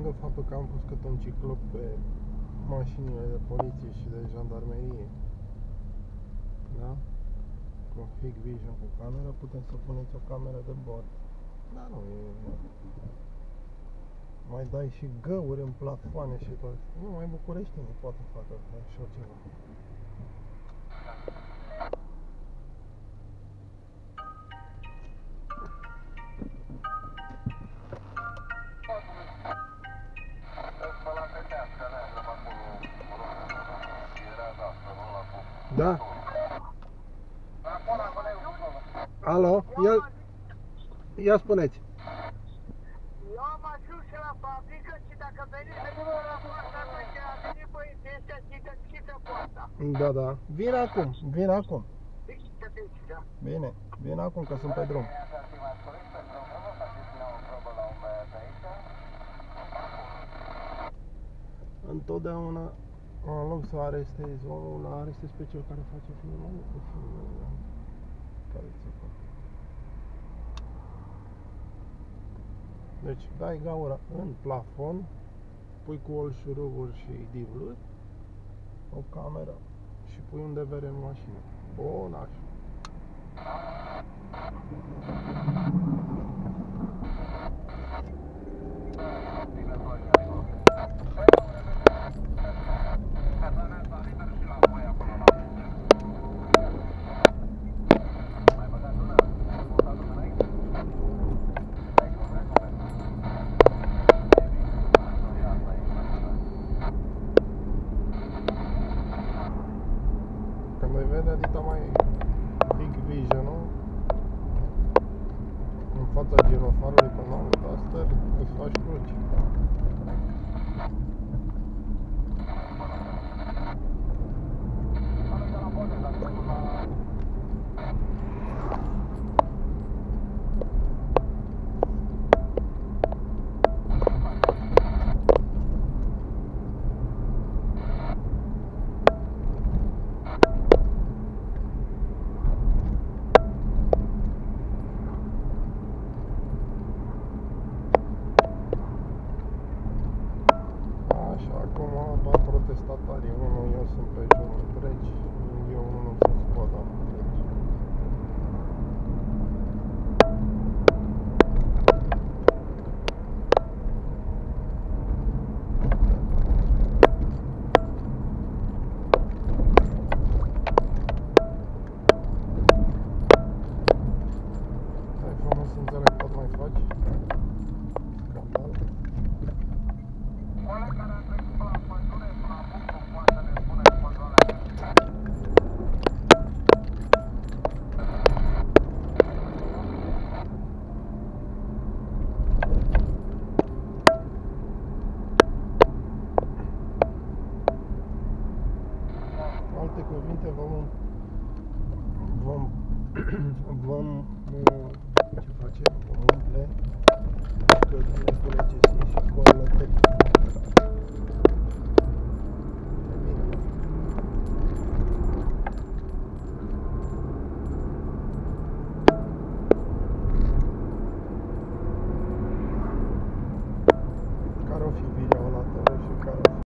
de faptul că am pus cât un ciclop pe mașinile de poliție și de jandarmerie, da? Cu Hikvision cu cameră, putem să puneți o cameră de bord. Da, nu e... Mai dai și găuri în plafoane și tot. Nu, mai bucureștinii poate facă așa ceva. Da? Alo? Ia spuneți. Eu am ajuns și la fabrică și dacă veniți să nu la poarta, atunci a venit băieții ăștia și deschide poarta. Da, da. Vin acum, vin acum. Da. Bine, vin acum că sunt pe drum. Întotdeauna, în loc să arestezi omul, arestezi pe cel care face filmul, nu pe filmul care ți-e fac. Deci, dai gaura în plafon, pui cu olșuruguri și dibluri, o cameră și pui un DVR în mașină. Bun, așa. Când îi vede adică mai Hikvision-ul în fața girofarului pe nou Duster, îți faci cruci. Acum apar protestatarii, unul eu sunt pe jur întregi, eu unul sunt scoada întregi. Hai frumos să înțeleg, pot mai faci? Scandal. Alte cuvinte, ce facem? Vom umple cărbune cu legeții și